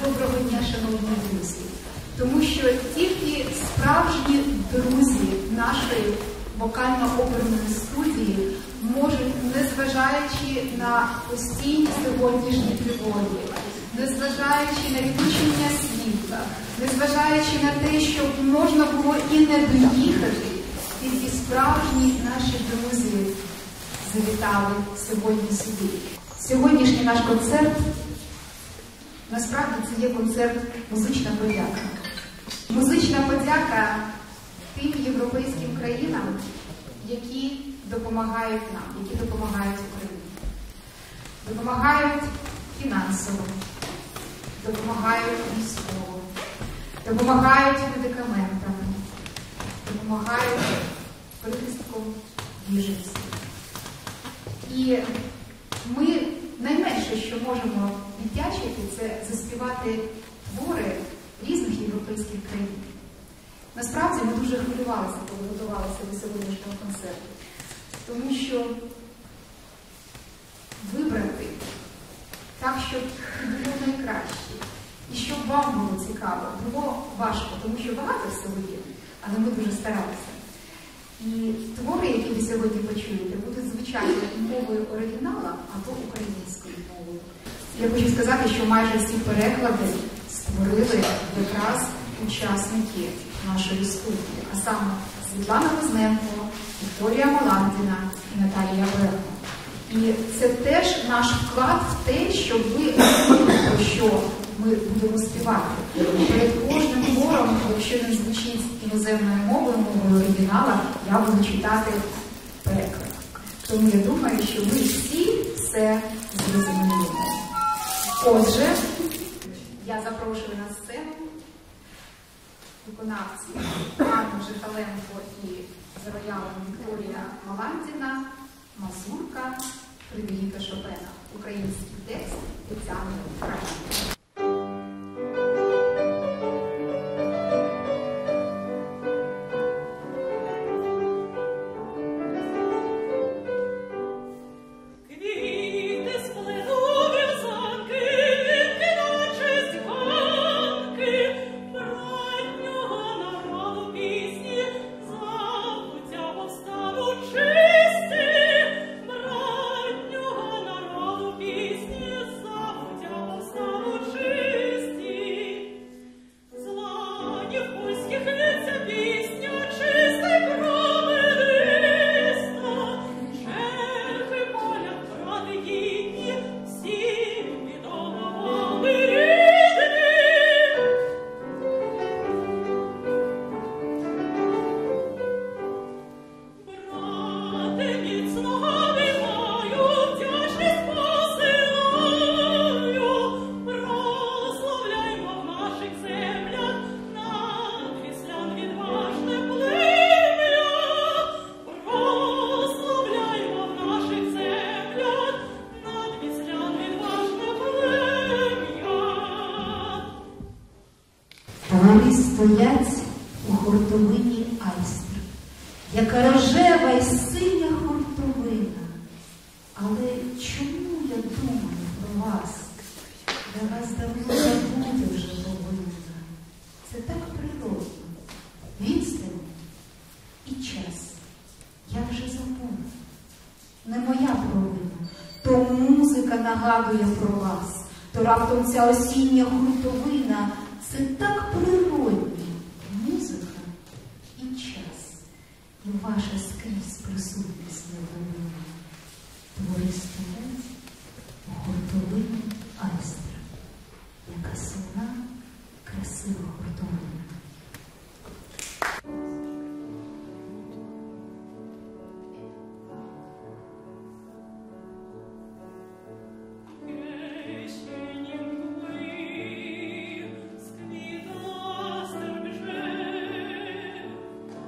доброго дня, шановні друзі. Тому що тільки справжні друзі нашої вокально-оперної студії можуть, незважаючи на постійні сьогоднішні тривоги, незважаючи на відключення світла, незважаючи на те, що можна було і не доїхати, тільки справжні наші друзі завітали сьогодні сюди. Сьогоднішній наш концерт, насправді, це є концерт «Музична подяка». Музична подяка тим європейським країнам, які допомагають нам, які допомагають Україні. Допомагають фінансово, допомагають військово, допомагають медикаментами, допомагають прихистком біженців. І ми найменше, що можемо віддячити, це заспівати твори різних європейських країн. Насправді ми дуже хвилювалися, коли готувалися до сьогоднішнього концерту, тому що вибрати так, щоб було найкраще, і щоб вам було цікаво, було важко, тому що багато всього є, але ми дуже старалися. І твори, які ви сьогодні почуєте, будуть звичайно мовою оригінала або українською мовою. Я хочу сказати, що майже всі переклади створили якраз учасники нашої студії, а саме Світлана Возненко, Вікторія Маландіна і Наталія Берегова. І це теж наш вклад в те, щоб ви розуміли, про що ми будемо співати. Перед кожним твором, якщо він звучить іноземною мовою, мовою оригінала, я буду читати переклад. Тому я думаю, що ви всі все зрозумієте. Отже, я запрошую на сцену виконавців Анну Жихаленко і за роялем Вікторія Маландіна, мазурка Фредеріка Шопена. Український текст Тетяни Крайній. Вони стоять у хуртовині айстр, яка рожева й синя хуртовина. Але чому я думаю про вас? Я вас давно забути вже повинна. Це так природно. Відстань і час. Я вже забула. Не моя провина. То музика нагадує про вас. То раптом ця осіння хуртовина. Це так природно. Музика і час. І ваша скрізь присутність невинна. Твори стоять у хуртовині айстра. Яка сильна, красива хуртовина.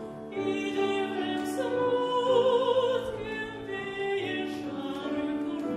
Thank you.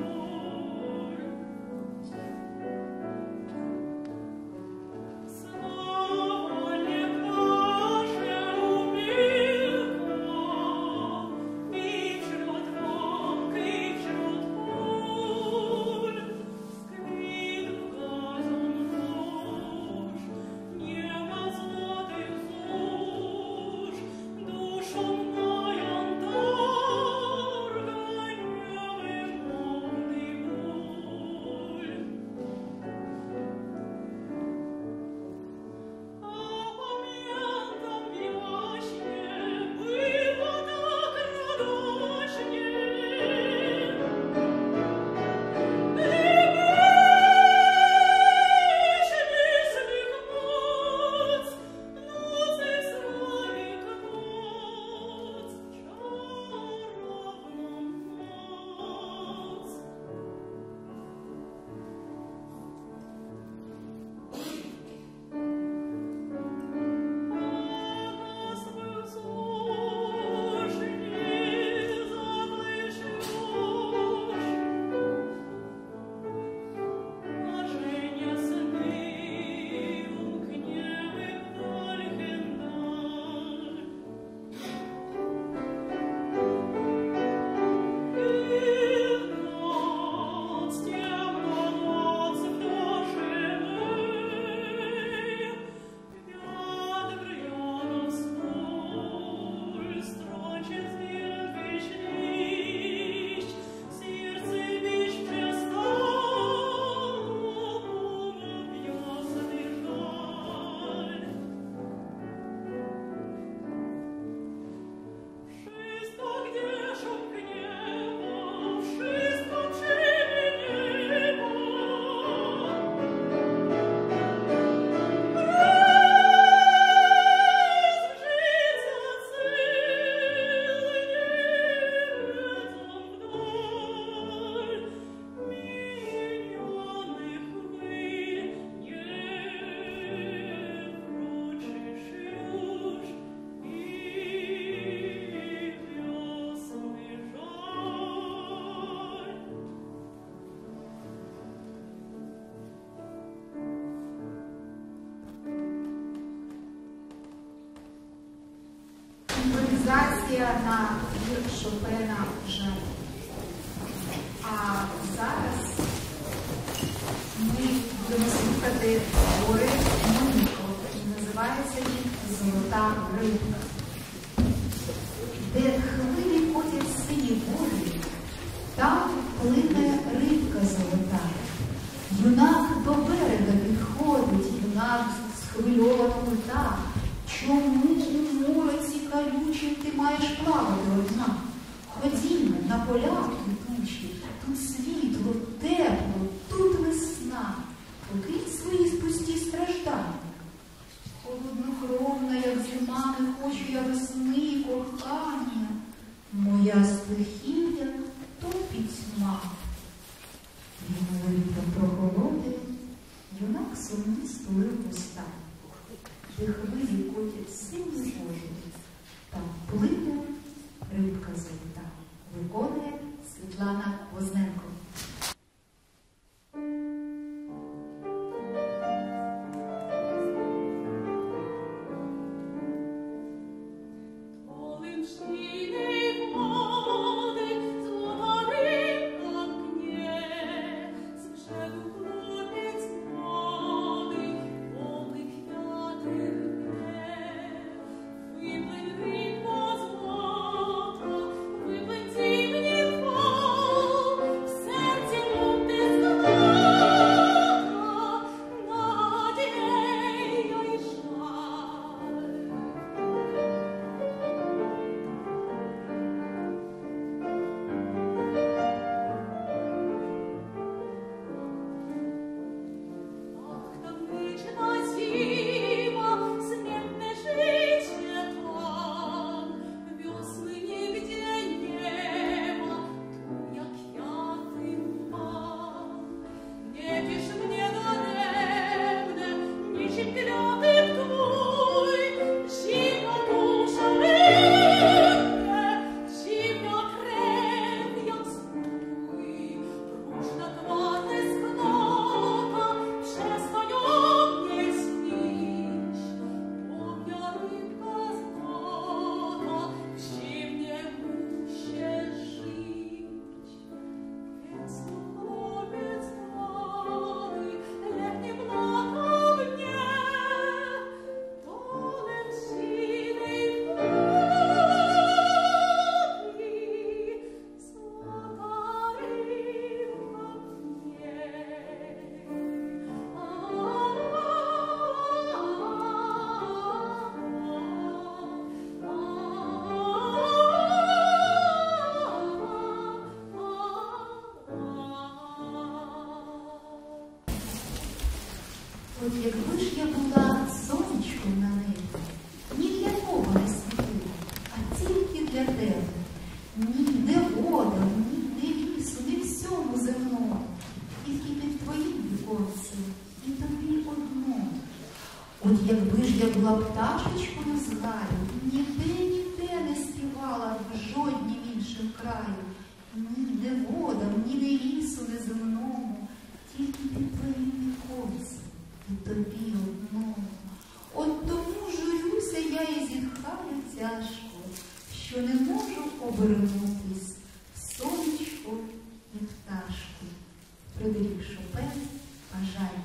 імпровізація на твір Шопена «Жаль». А зараз ми будемо слухати твори Моніко, і називається він «Золота рибка». Де хвилі ходять сині води, там плине рибка золота. Юнак до берега підходить, юнак схвильовано лета. Чому у мороці колючим ти маєш плавати одна? Ходімо на поля квітучі, тут світло, тепло, тут весна. Покинь свої пусті страждання. Холоднокровна, як зима, не хочу я весни, кохання. Моя стихія то пітьма. Він говорив про холоди, юнак сумні стулив вуста. Де хвилі котять сині води, там плине рибка золота. Виконує Світлана Возненко. От якби ж я була сонечком на небі, ні для кого не світила, а тільки для тебе. Ні, не вода, ні, не лісу, не всьому земному, тільки під твоїм віконцем і тобі одному. От якби ж я була пташечкою з гаю, ніде не співала в жоднім іншим краю. Ні, не водам, ні не лісу, не земному, тільки під твоїм віконцем. І тобі одному. От тому журюся я і зітхаю тяжко, що не можу обернутись в сонечко і пташку. Фредерік Шопен «Бажання».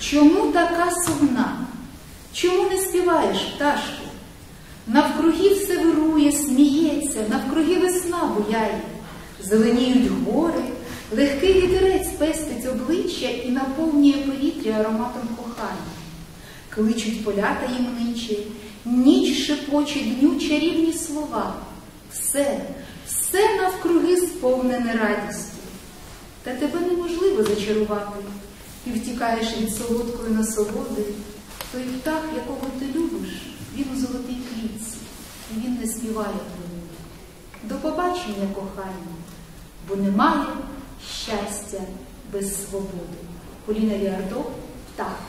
чому така сумна? Чому не співаєш, пташко? Навкруги все вирує, сміється, навкруги весна буяє. Зеленіють гори, легкий вітерець пестить обличчя і наповнює повітря ароматом кохання. Кличуть поля таємничі, ніч шепоче дню чарівні слова. Все навкруги сповнене радістю. Та тебе неможливо зачарувати. Ти втікаєш від солодкої насолоди. Той птах, якого ти любиш, він у золотій клітці, і він не співає про нього. До побачення, кохання, бо немає щастя без свободи. Поліна Віардо, «Птах».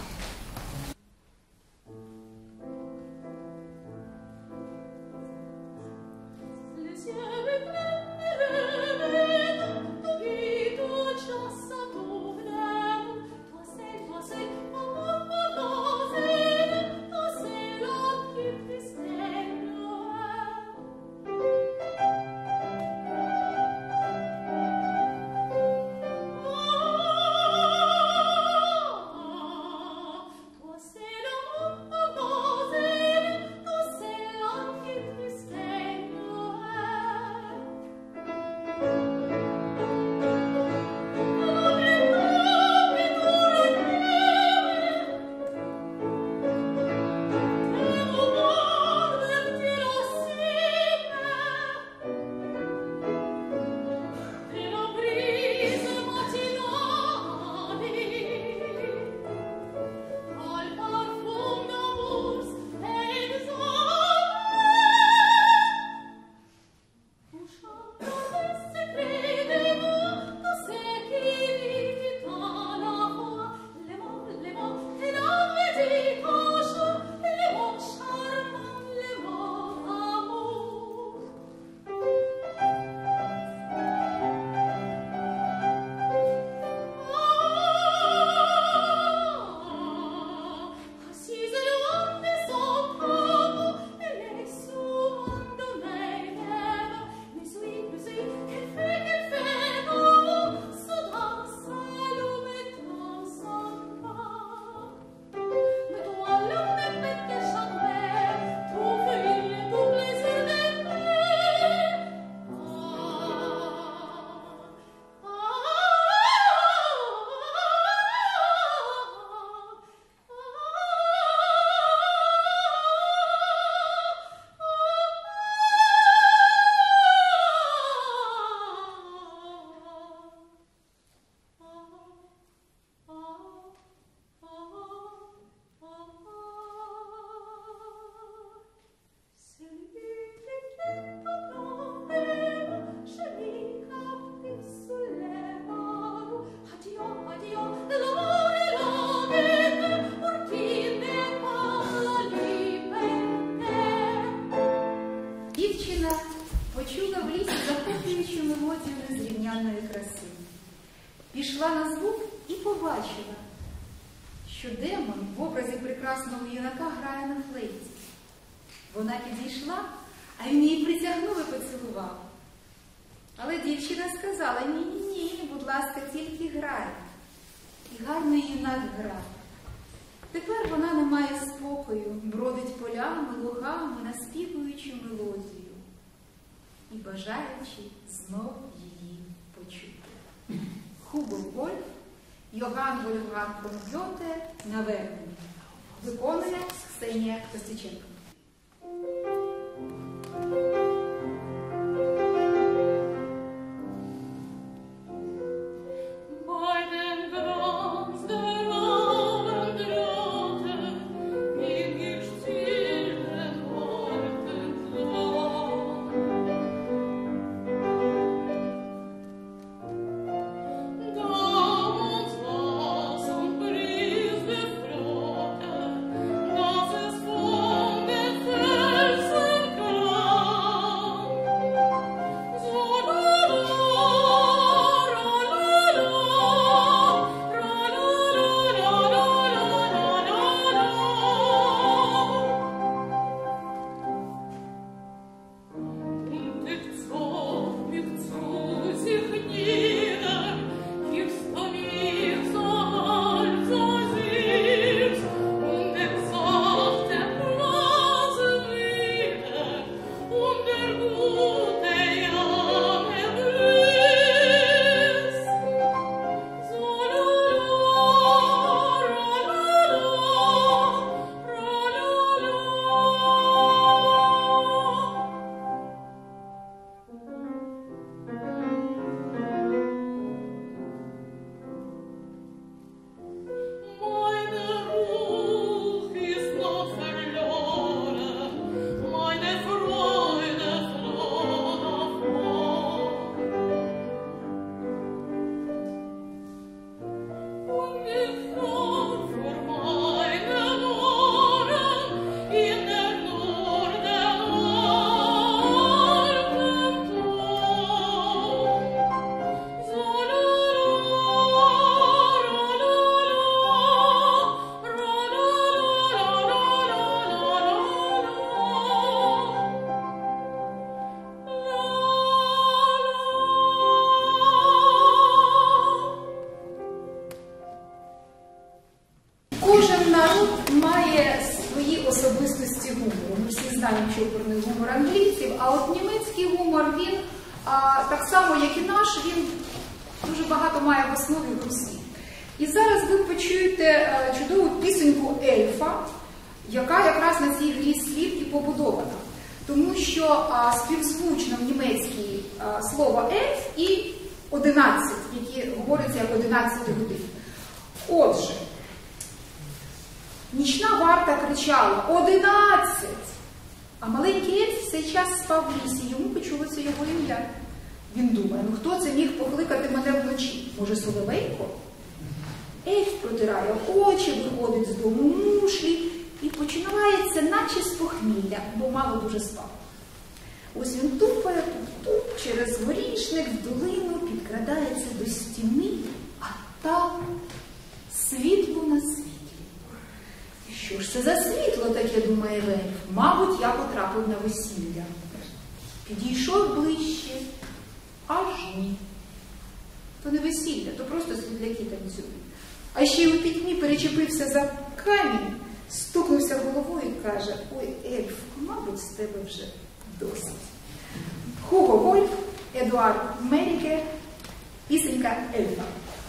Почула в лісі захоплюючу мелодію незрівнянної краси. Пішла на звук і побачила, що демон в образі прекрасного юнака грає на флейті. Вона підійшла, а він її притягнув і поцілував. Але дівчина сказала: ні, будь ласка, тільки грай. І гарний юнак грав. Тепер вона не має спокою, бродить полями, лугами, наспівуючи мелодію і бажаючи знов її почути. Хубо Вольф, Йоган Вольфганг фон Гьоте, «Навернення». Виконує Ксенія Костюченко. Das ist von чопорний гумор англійців, а от німецький гумор, він так само, як і наш, він дуже багато має в основі в Русі. І зараз ви почуєте чудову пісеньку Ельфа, яка якраз на цій грі слів і побудована. Тому що співзвучно в німецькій слово «ельф» і 11, які говоряться як 11 годин. Отже, нічна варта кричала «11!», а маленький ельф в цей час спав в лісі, йому почулося його ім'я. Він думає, ну хто це міг покликати мене вночі? Може, Соловейко? Ельф протирає очі, виходить з дому мушлі і починається наче з похмілля, бо мало дуже спав. Ось він тупає туп через горішник в долину, підкрадається до стіни, а там світло на світлі. Що ж це за світло таке, думає ельф? Мабуть, я потрапив на весілля. Підійшов ближче, аж ні. То не весілля, то просто світляки танцюють. А ще й у пітьмі перечепився за камінь, стукнувся головою і каже: ой, ельф, мабуть, з тебе вже досить. Хуго Вольф, Едуард Меріке, пісенька Ельфа.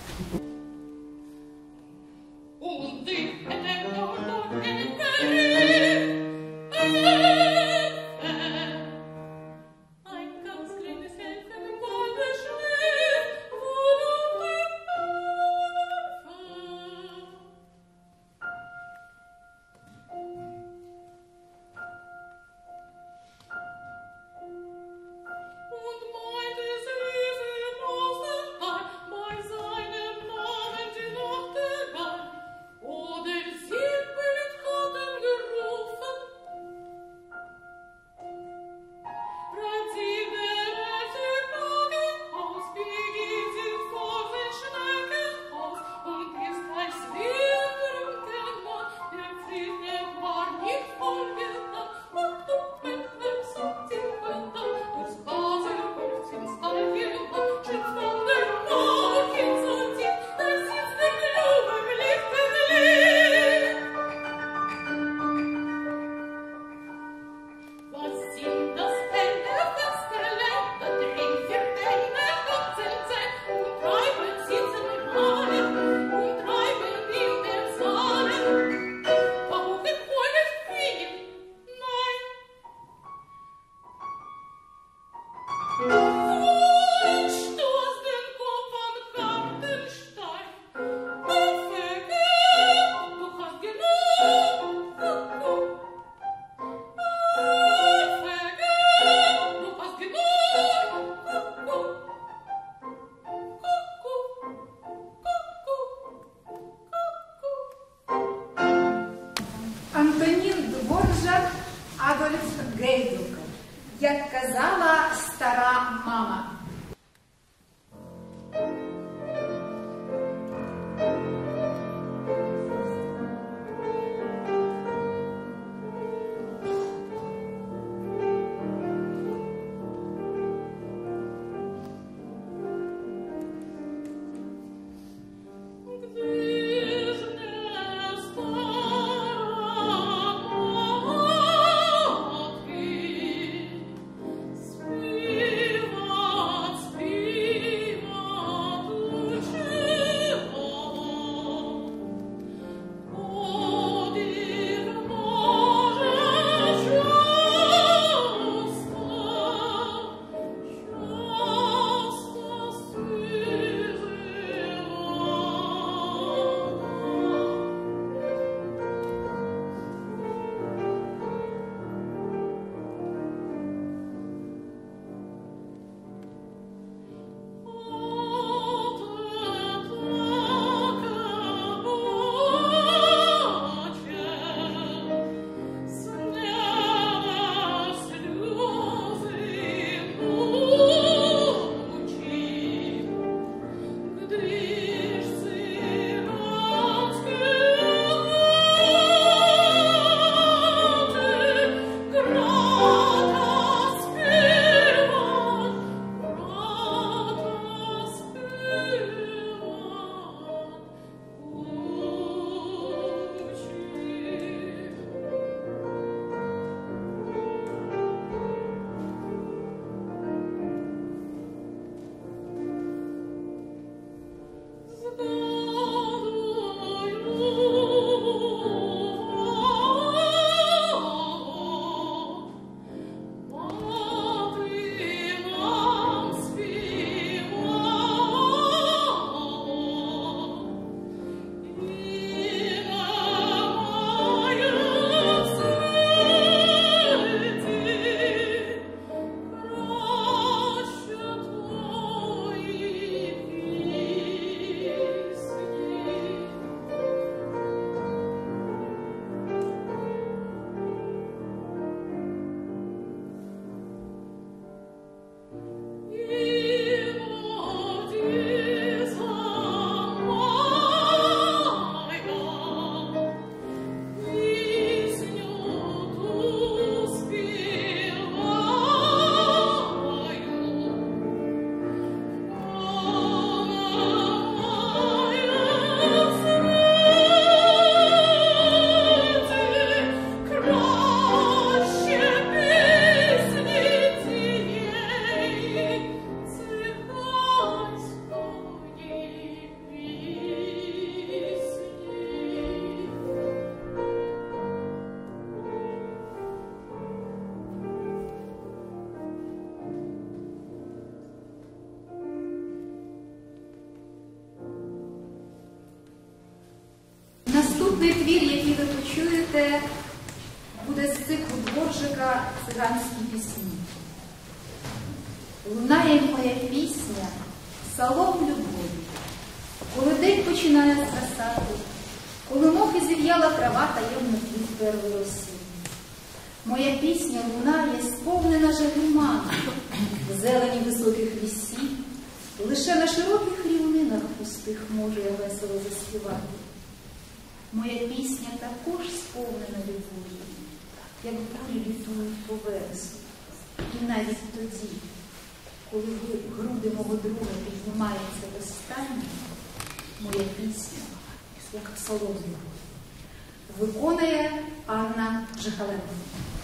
Як казала стара мама. Співай Наступний твір, який ви почуєте, буде з циклу Дворжика «Циганські пісні». Лунає моя пісня псалом любові, коли день починає згасати, коли мохи зів'яла трава таємно квіт первої осінь. Моя пісня лунає, сповнена жагиману, в зелені високих лісів, лише на широких рівнинах пустих можу я весело заспівати. Моя пісня також сповнена любов'ю, як бурі літують по вересу. І навіть тоді, коли груди мого друга піднімаються останні, моя пісня, як псалом, виконує Анна Жихаленко.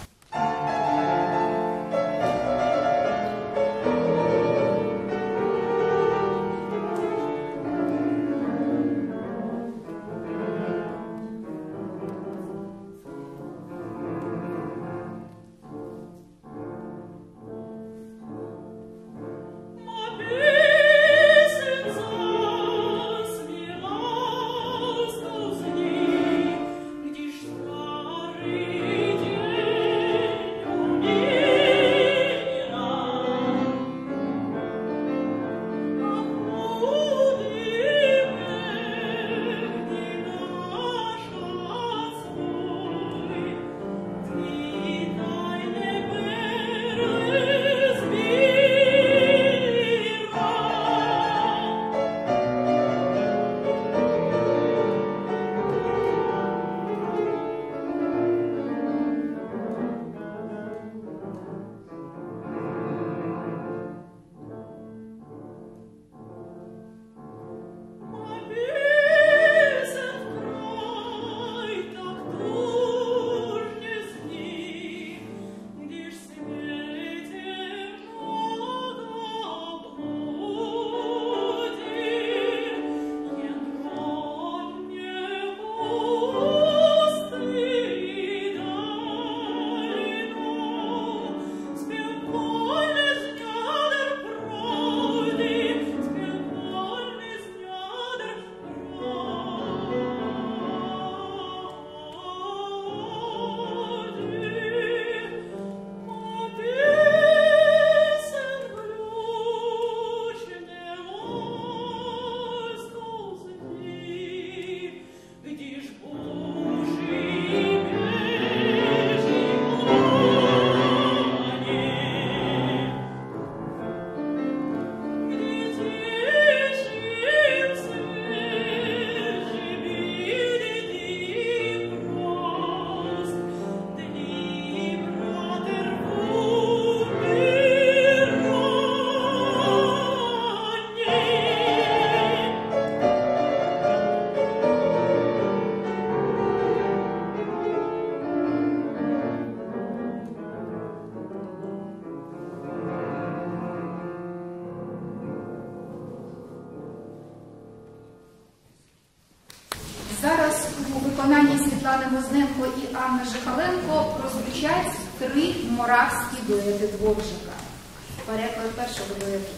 Зараз у виконанні Світлани Возненко і Анни Жихаленко прозвучать 3 моравські дуети Дворжика. Переклад першого дуету.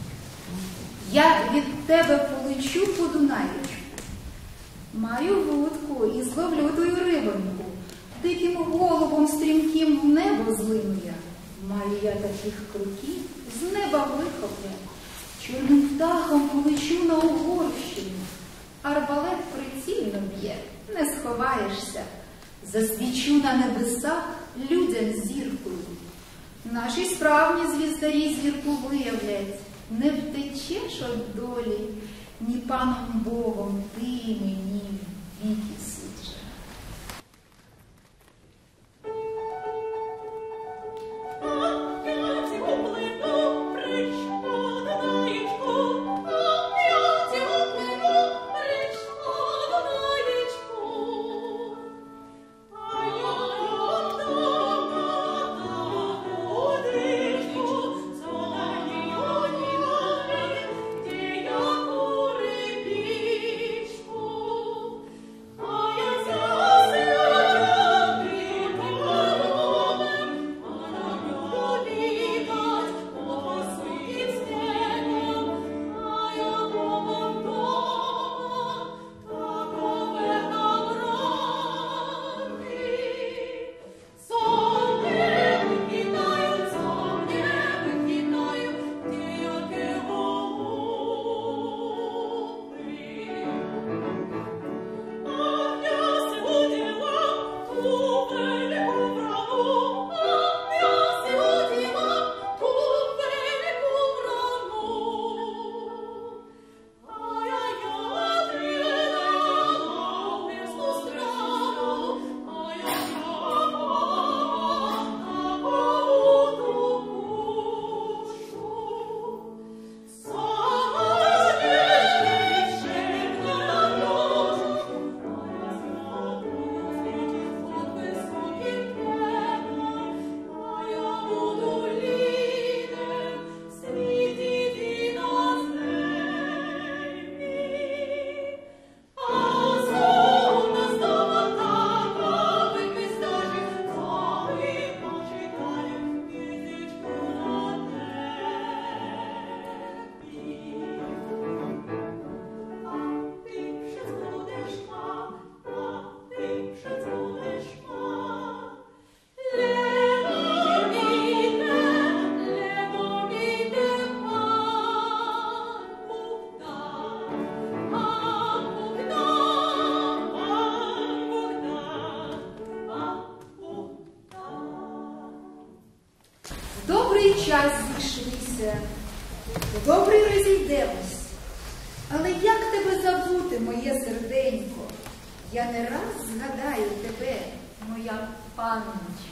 Я від тебе полечу по Дунаєчку, маю вудку і зловлю тую рибоньку, диким голубом стрімким в небо злину я. Маю я таких круків, з неба вихоплю, чорним птахом полечу на Угорщину. Арбалет прицільно б'є, не сховаєшся, засвічу на небесах людям зіркою. Наші справні звіздарі зірку виявлять, не втечеш від долі, ні паном Богом ти мені в віки суджена. Oh, добрий час зійшлися, в добрий розійдемось. Але як тебе забути, моє серденько? Я не раз згадаю тебе, моя панночко.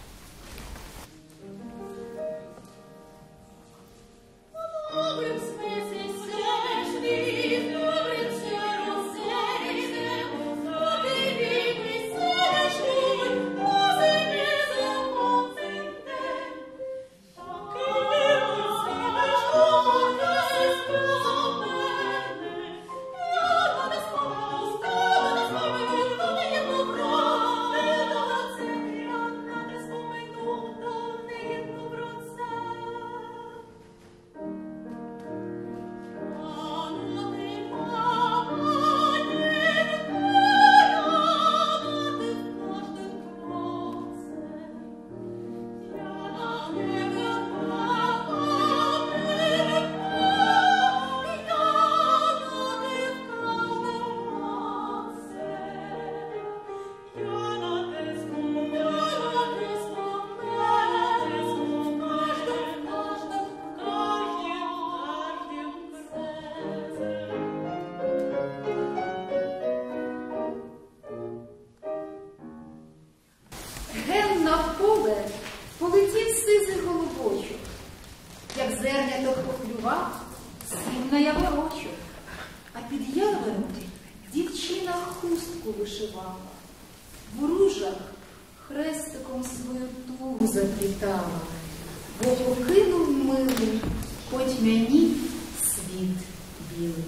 Полетів сизий голубочок, як зерняток поклював, сів на яворочок, а під явором дівчина хустку вишивала, в ружах хрестиком свою тугу заплітала, бо покинув милий, хоть мені світ білий.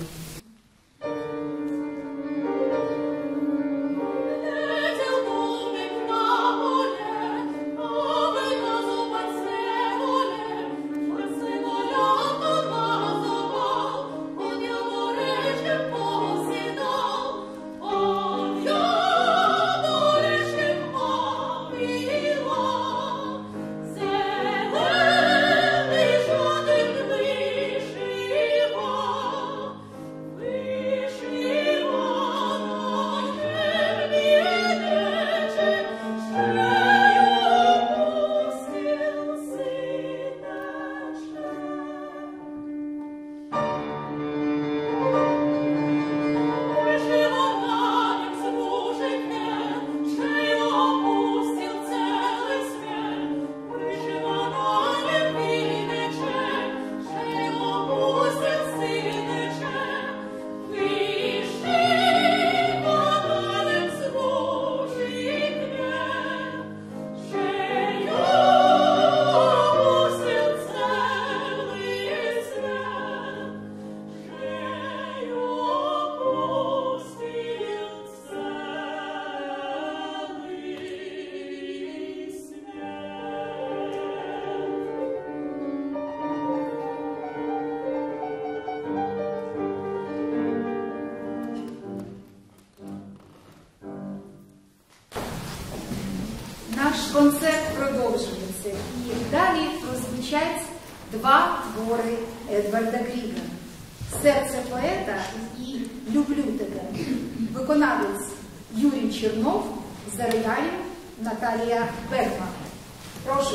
Наш концерт продовжується, і далі прозвучать два твори Едварда Гріга «Серце поета» і «Люблю тебе». Виконавець Юрій Чернов, за роялем Наталія Бергман. Прошу.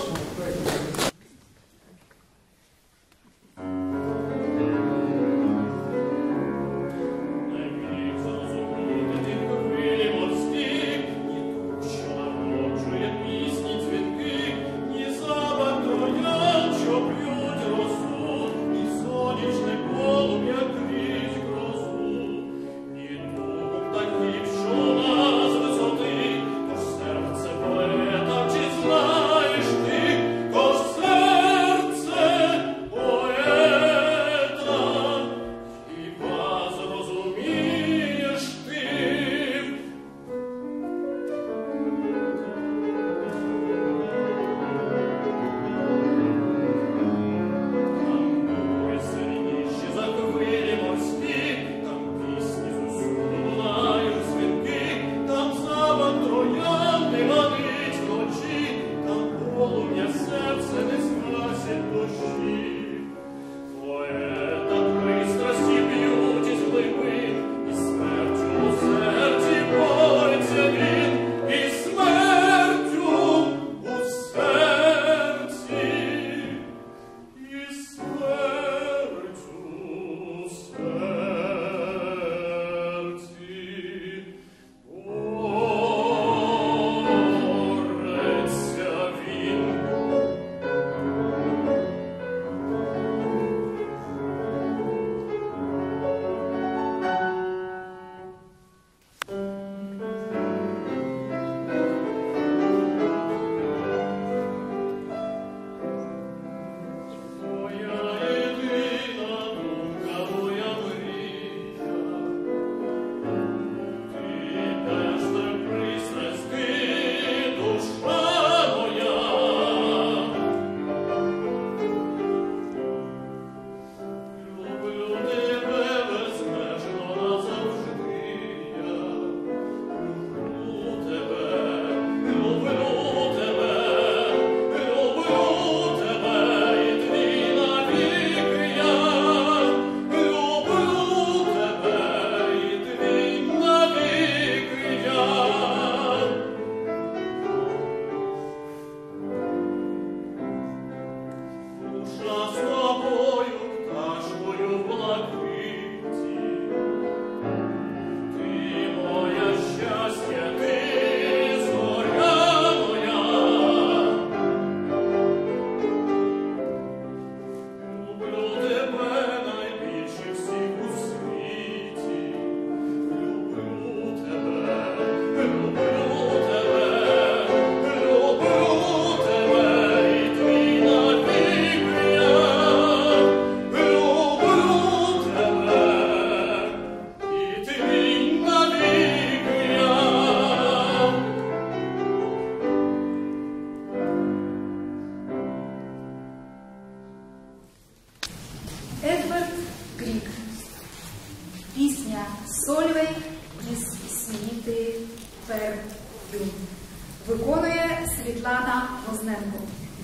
Сольвейк із світи Пер'юн. Виконує Світлана Возненко.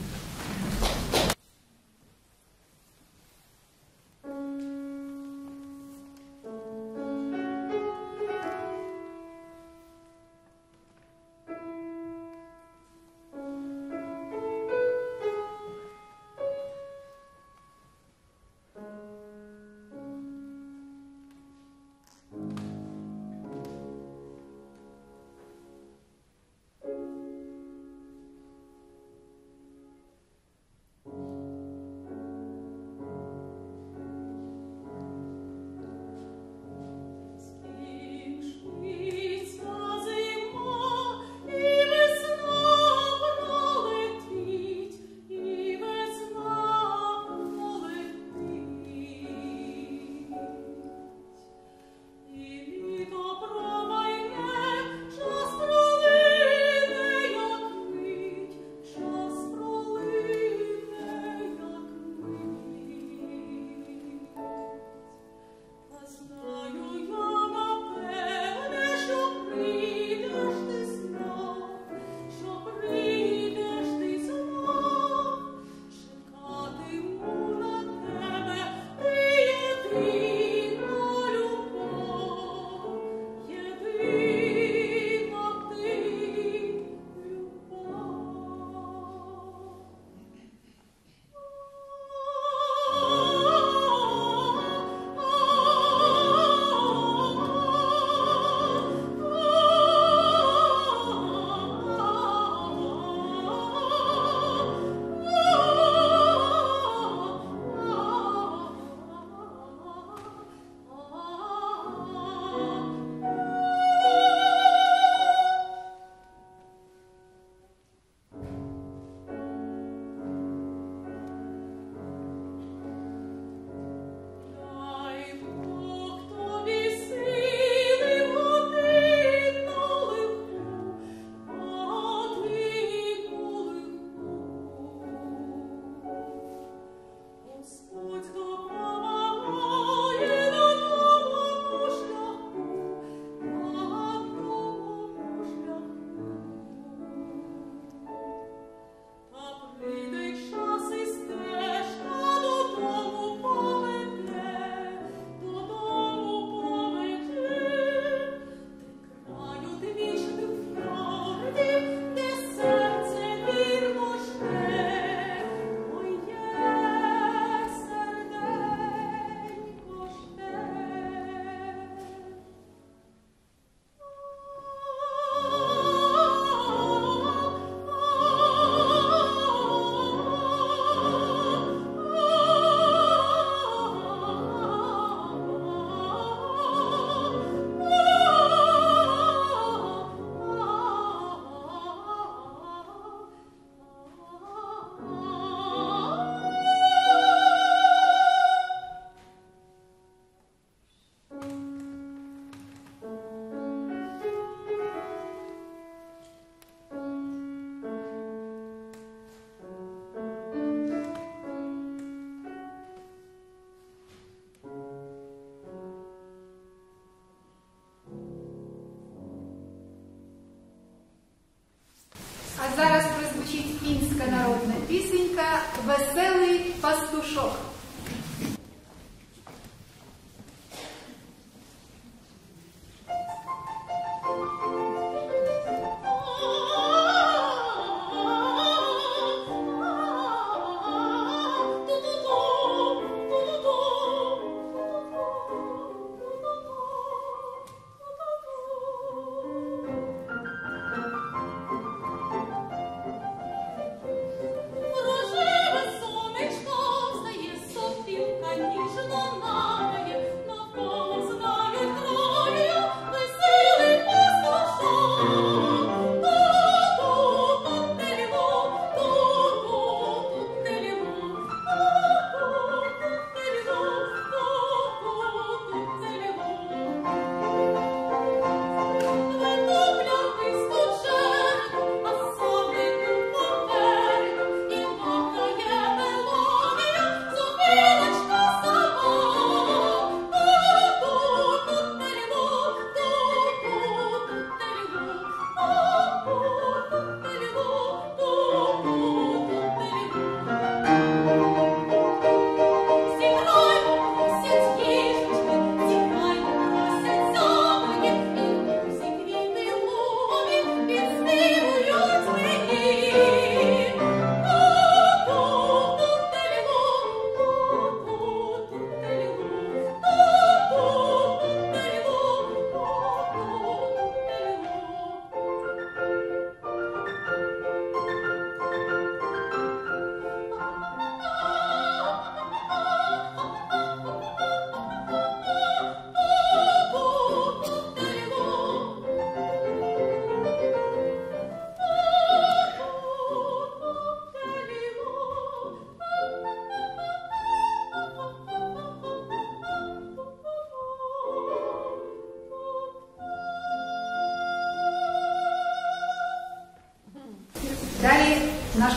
А зараз прозвучить фінська народна пісенька «Веселий пастушок».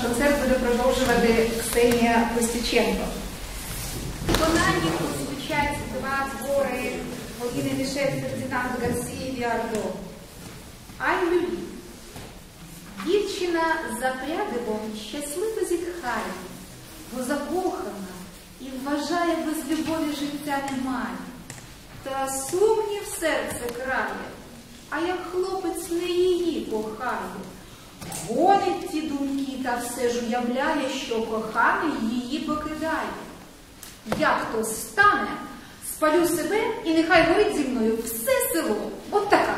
концерт буде продовжувати Ксенія Костюченко. В виконанні звучать два твори Поліни Мішель Фердинанд Гарсії Віардо. «Ай любі». Дівчина за прядивом щасливо зітхає, бо закохана і вважає, без любові життя немає. Та сумнів серце крає, а як хлопець не її кохає. Гонить ті думки та все ж уявляє, що коханий її покидає. Як то стане, спалю себе і нехай горить зі мною все село. От така.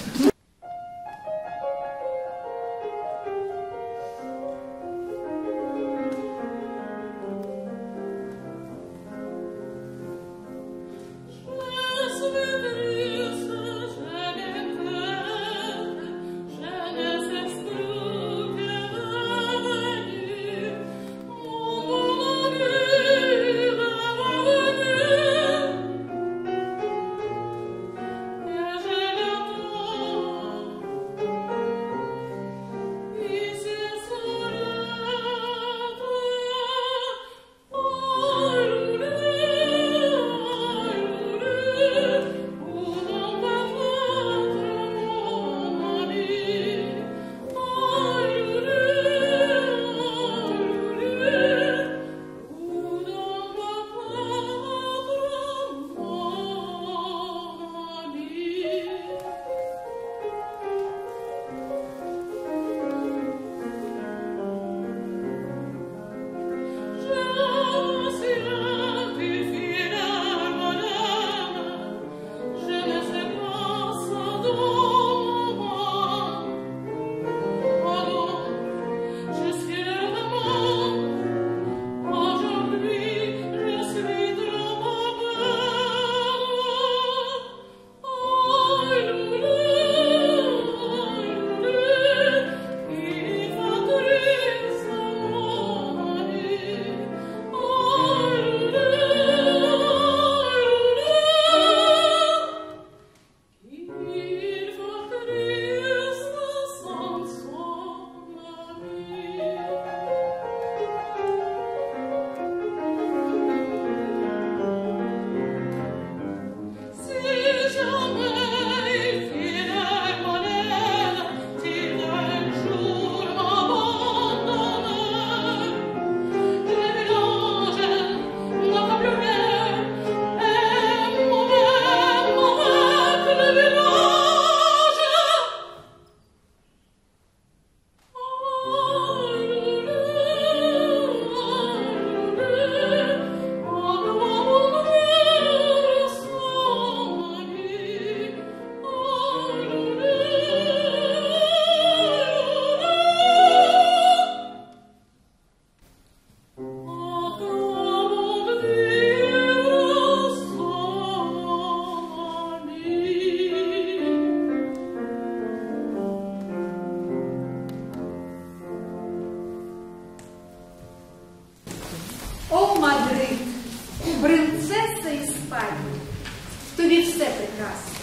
Принцеса Іспанії, тобі все прекрасно.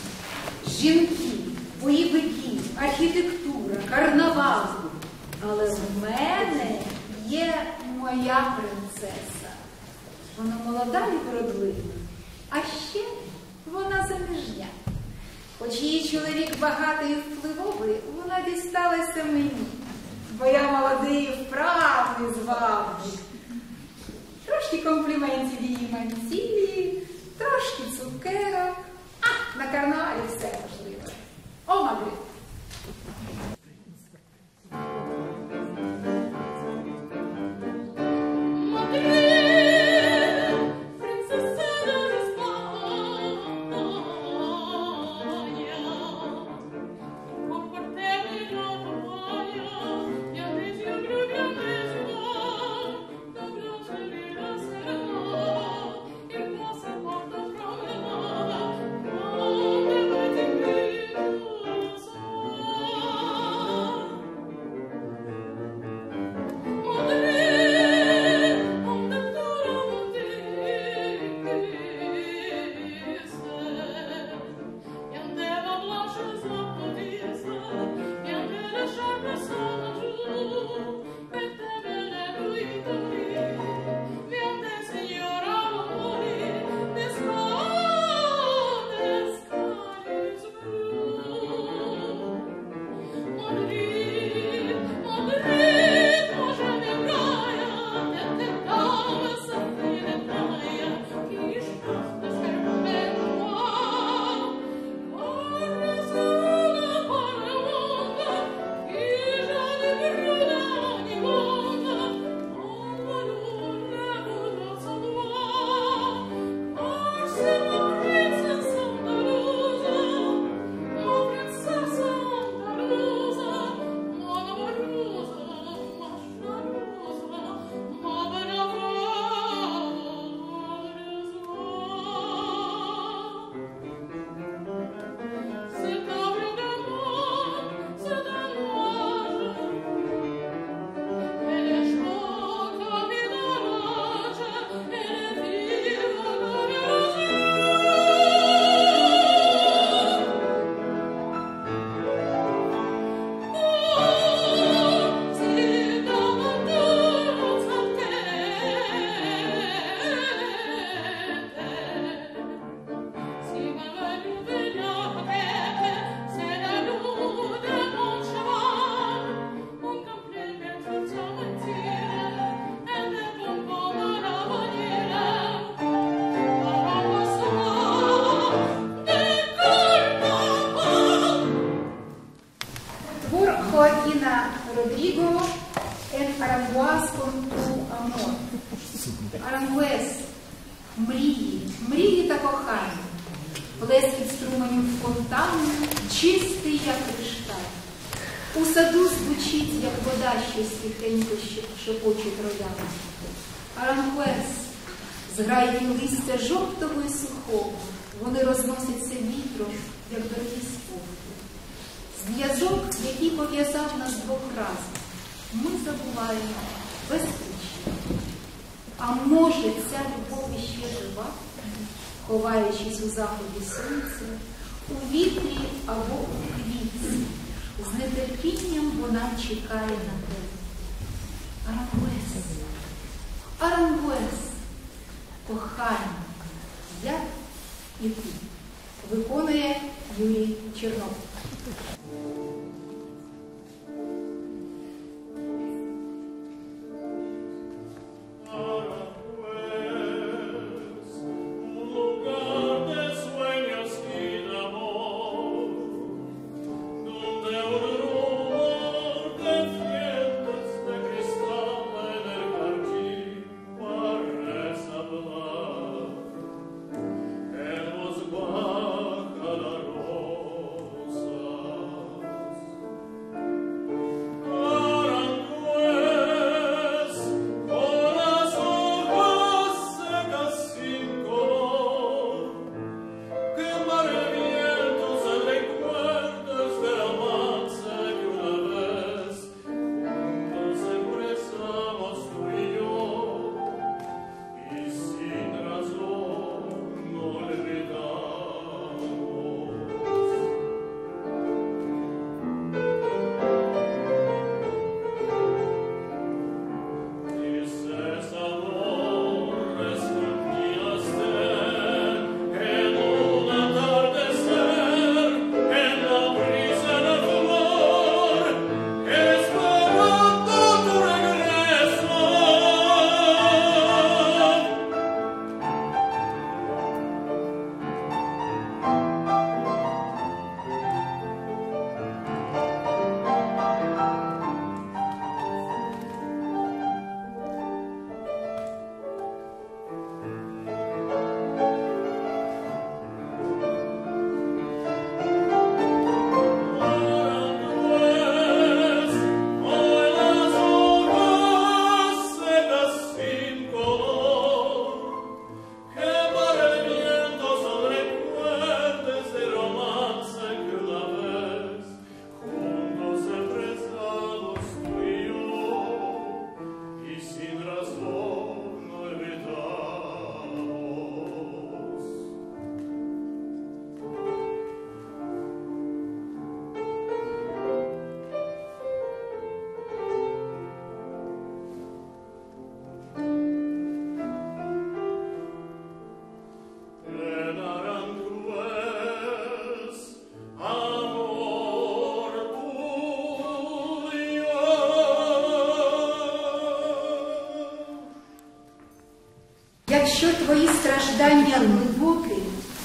Жінки, бойовики, архітектура, карнавал. Але в мене є моя принцеса. Вона молода і вродлива, а ще вона заміжня. Хоч її чоловік багатий і впливовий, вона дісталася мені, бо я молодий, вправний, звабний. Трошки компліментів її мантії, трошки цукерок. А, на карнавалі все можливо. О, Мадрид! Аранхуес, мрії та кохання, плескіт струменів фонтану, чистий, як кришталь. У саду звучить, як вода, щось тихенько шепоче троянд. Аранхуес, зграйки листя жовтого і сухого, вони розносяться вітром, як дорогі спогади. Зв'язок, який пов'язав нас двох разом, ми забуваємо без причини. А може, ця любов іще жива, ховаючись у заході сонця, у вітрі або у квітці, з нетерпінням вона чекає на тебе. Аранхуес, Аранхуес, кохання, я і ти. Виконує Юрій Чернов. Якщо твої страждання глибокі,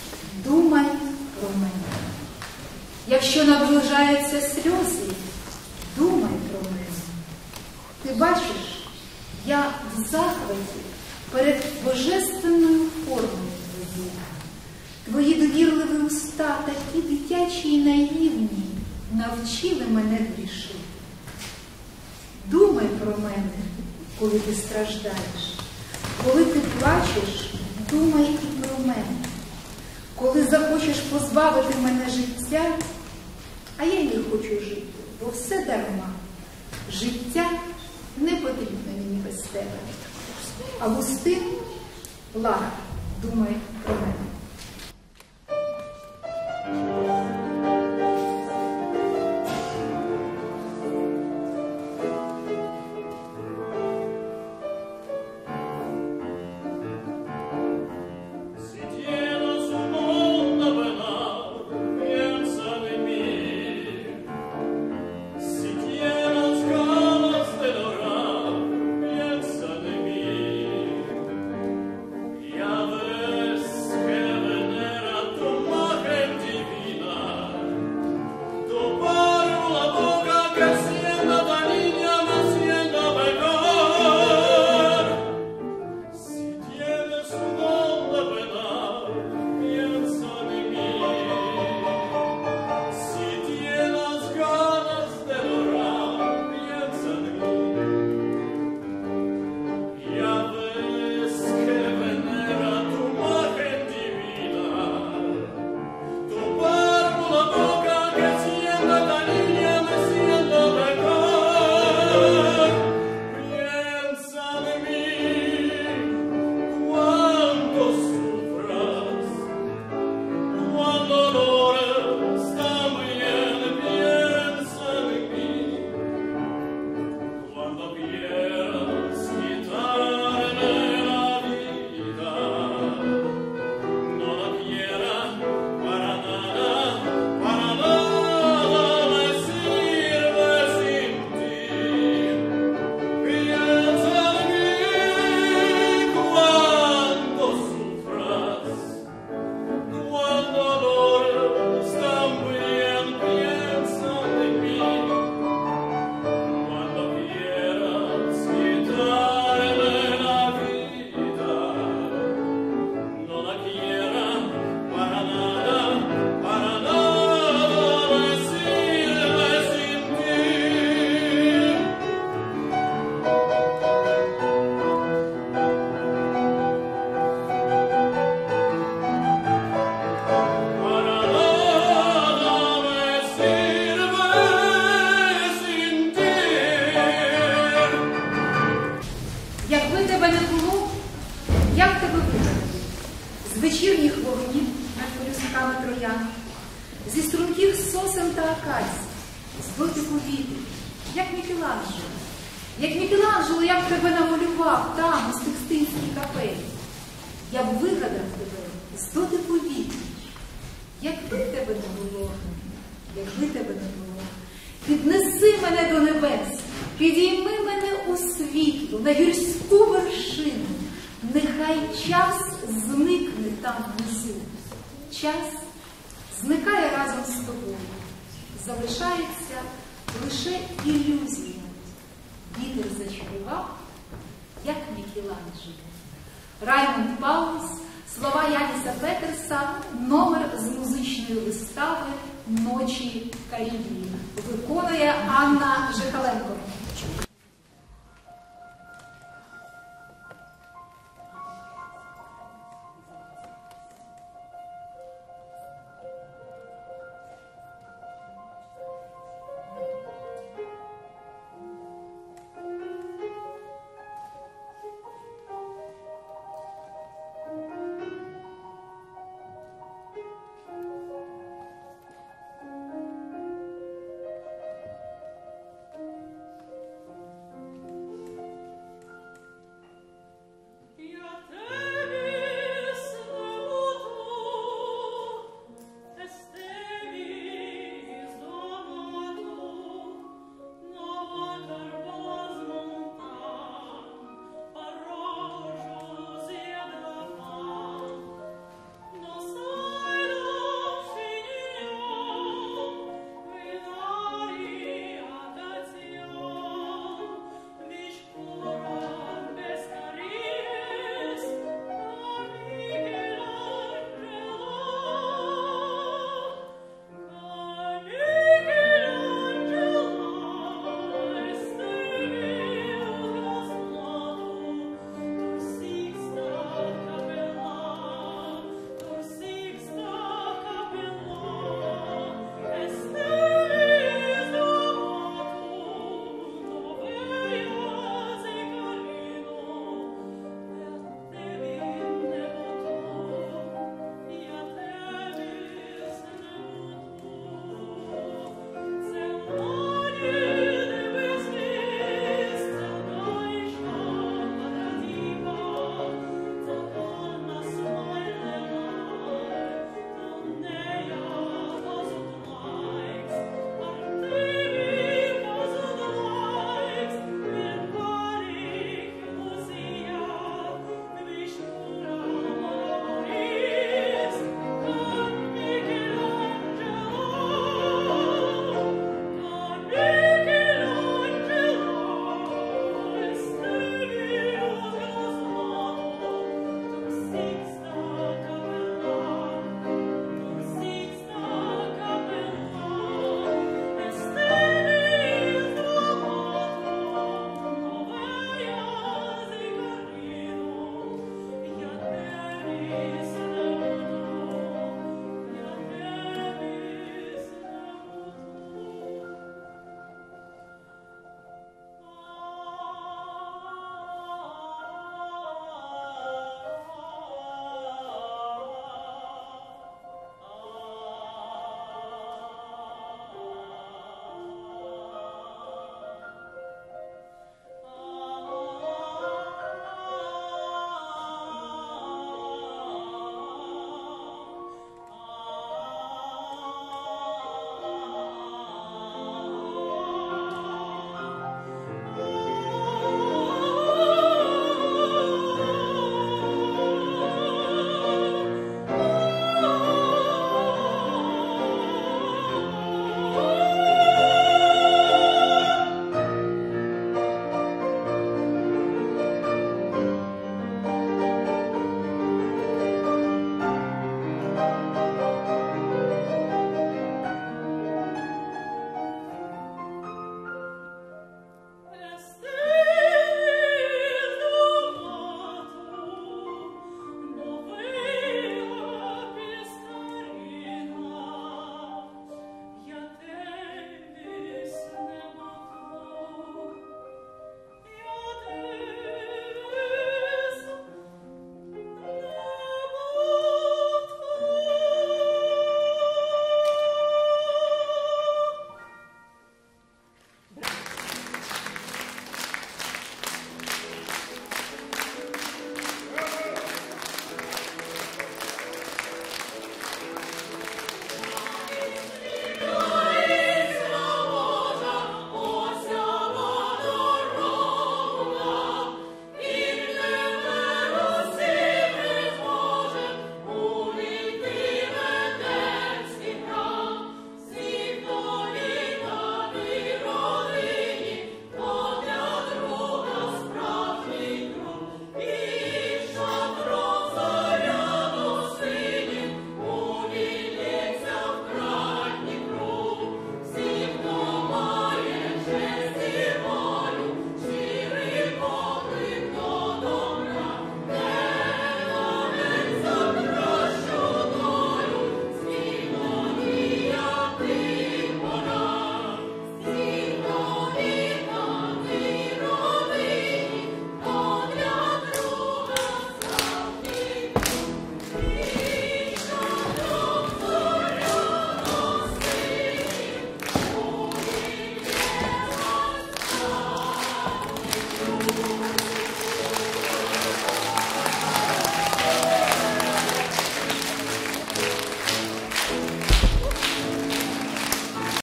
думай про мене. Якщо наближаються сльози, думай про мене. Ти бачиш, я в захваті перед божественною формою твоєю. Твої довірливі уста, такі дитячі і наївні, навчили мене грішити. Думай про мене, коли ти страждаєш. Коли ти плачеш, думай і про мене. Коли захочеш позбавити мене життя, а я не хочу жити, бо все дарма. Життя не потрібно мені без тебе. Августин Лаг, думай про мене. Ya ves que вечірніх вогнів над полюсками троян, зі струнких сосен та акацій, з дотику вітру, як Мікеланджело. Як Мікеланджело, я б тебе намалював там, у Сикстинській капелі. Я б вигадав тебе з дотику вітру. Якби тебе не було, якби тебе не було, піднеси мене до небес, підійми мене у світло, на гірську вершину. Нехай час зникне там внизу. Час зникає разом з тобою. Залишається лише ілюзія. Вітер зачарував, як Мікеланджело. Раймонд Паулс, слова Яніса Петерса, номер з музичної вистави «Ночі Карибії». Виконує Анна Жихаленко.